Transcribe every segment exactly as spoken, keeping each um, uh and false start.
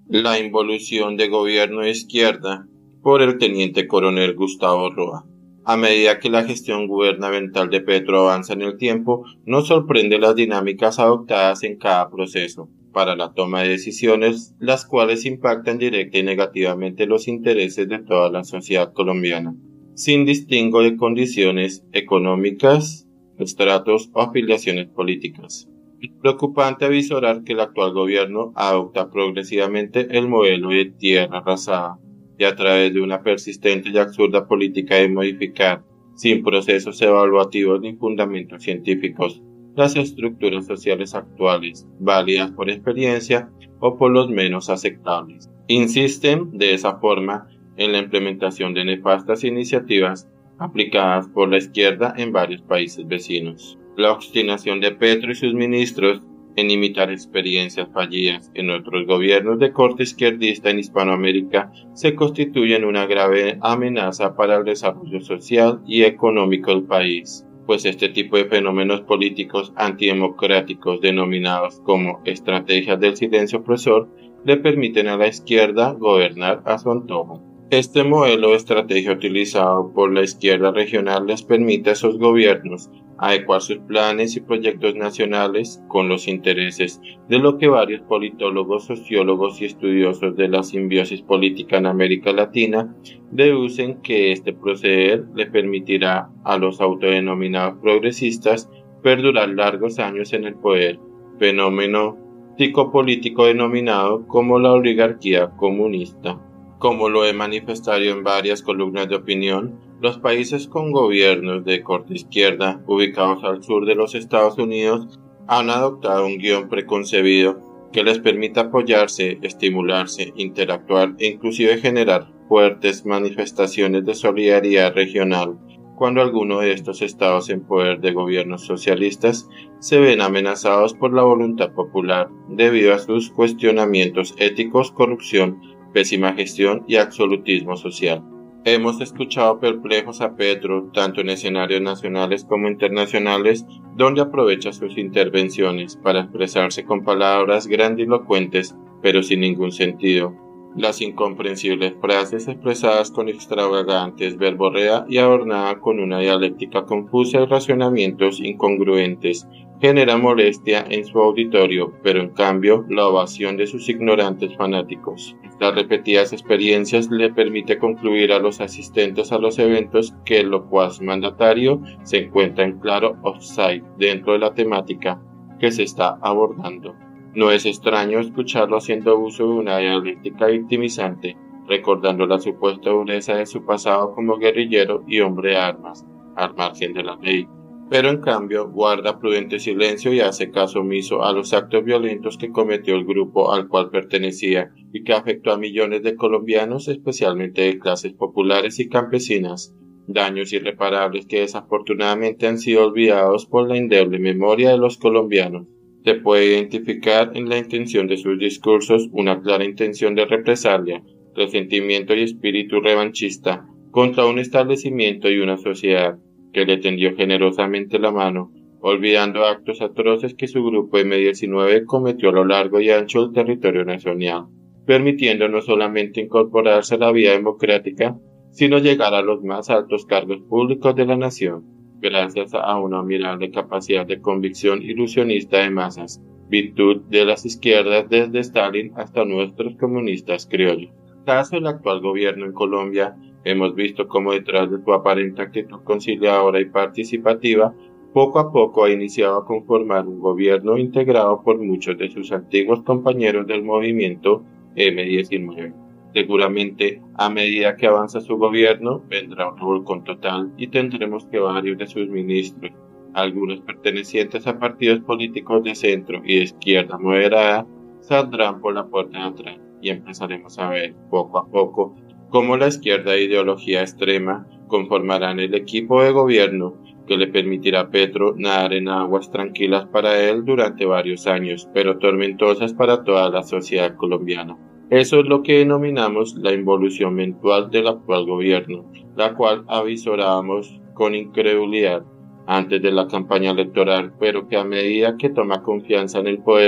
La involución de gobierno de izquierda por el teniente coronel Gustavo Roa. A medida que la gestión gubernamental de Petro avanza en el tiempo, nos sorprende las dinámicas adoptadas en cada proceso para la toma de decisiones, las cuales impactan directa y negativamente los intereses de toda la sociedad colombiana, sin distingo de condiciones económicas, estratos o afiliaciones políticas. Es preocupante avisorar que el actual gobierno adopta progresivamente el modelo de tierra arrasada y a través de una persistente y absurda política de modificar, sin procesos evaluativos ni fundamentos científicos, las estructuras sociales actuales, válidas por experiencia o por los menos aceptables. Insisten, de esa forma, en la implementación de nefastas iniciativas aplicadas por la izquierda en varios países vecinos. La obstinación de Petro y sus ministros en imitar experiencias fallidas en otros gobiernos de corte izquierdista en Hispanoamérica se constituye en una grave amenaza para el desarrollo social y económico del país, pues este tipo de fenómenos políticos antidemocráticos denominados como estrategias del silencio opresor le permiten a la izquierda gobernar a su antojo. Este modelo de estrategia utilizado por la izquierda regional les permite a esos gobiernos adecuar sus planes y proyectos nacionales con los intereses de lo que varios politólogos, sociólogos y estudiosos de la simbiosis política en América Latina deducen que este proceder le permitirá a los autodenominados progresistas perdurar largos años en el poder, fenómeno psicopolítico denominado como la oligarquía comunista. Como lo he manifestado en varias columnas de opinión, los países con gobiernos de corte izquierda, ubicados al sur de los Estados Unidos, han adoptado un guión preconcebido que les permite apoyarse, estimularse, interactuar e inclusive generar fuertes manifestaciones de solidaridad regional cuando alguno de estos estados en poder de gobiernos socialistas se ven amenazados por la voluntad popular debido a sus cuestionamientos éticos, corrupción, pésima gestión y absolutismo social. Hemos escuchado perplejos a Petro, tanto en escenarios nacionales como internacionales, donde aprovecha sus intervenciones para expresarse con palabras grandilocuentes, pero sin ningún sentido. Las incomprensibles frases expresadas con extravagantes verborrea y adornada con una dialéctica confusa y razonamientos incongruentes genera molestia en su auditorio, pero en cambio la ovación de sus ignorantes fanáticos. Estas repetidas experiencias le permite concluir a los asistentes a los eventos que el locuaz mandatario se encuentra en claro offside dentro de la temática que se está abordando. No es extraño escucharlo haciendo uso de una dialéctica victimizante, recordando la supuesta dureza de su pasado como guerrillero y hombre de armas, al margen de la ley. Pero en cambio guarda prudente silencio y hace caso omiso a los actos violentos que cometió el grupo al cual pertenecía y que afectó a millones de colombianos, especialmente de clases populares y campesinas, daños irreparables que desafortunadamente han sido olvidados por la endeble memoria de los colombianos. Se puede identificar en la intención de sus discursos una clara intención de represalia, resentimiento y espíritu revanchista contra un establecimiento y una sociedad que le tendió generosamente la mano, olvidando actos atroces que su grupo eme diecinueve cometió a lo largo y ancho del territorio nacional, permitiendo no solamente incorporarse a la vida democrática, sino llegar a los más altos cargos públicos de la nación, gracias a una admirable capacidad de convicción ilusionista de masas, virtud de las izquierdas desde Stalin hasta nuestros comunistas criollos. En el caso del actual gobierno en Colombia, hemos visto cómo detrás de su aparente actitud conciliadora y participativa, poco a poco ha iniciado a conformar un gobierno integrado por muchos de sus antiguos compañeros del movimiento eme diecinueve. Seguramente, a medida que avanza su gobierno, vendrá un revolcón total y tendremos que varios de sus ministros, algunos pertenecientes a partidos políticos de centro y de izquierda moderada, saldrán por la puerta de atrás y empezaremos a ver, poco a poco, cómo la izquierda de ideología extrema conformarán el equipo de gobierno que le permitirá a Petro nadar en aguas tranquilas para él durante varios años, pero tormentosas para toda la sociedad colombiana. Eso es lo que denominamos la involución mental del actual gobierno, la cual avisorábamos con incredulidad antes de la campaña electoral, pero que a medida que toma confianza en el poder,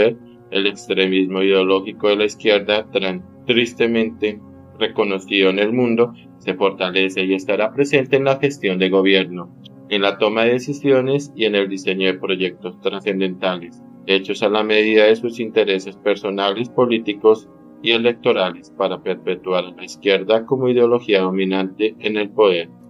El extremismo ideológico de la izquierda, tan tristemente reconocido en el mundo, se fortalece y estará presente en la gestión de gobierno, en la toma de decisiones y en el diseño de proyectos trascendentales, hechos a la medida de sus intereses personales, políticos y electorales para perpetuar a la izquierda como ideología dominante en el poder.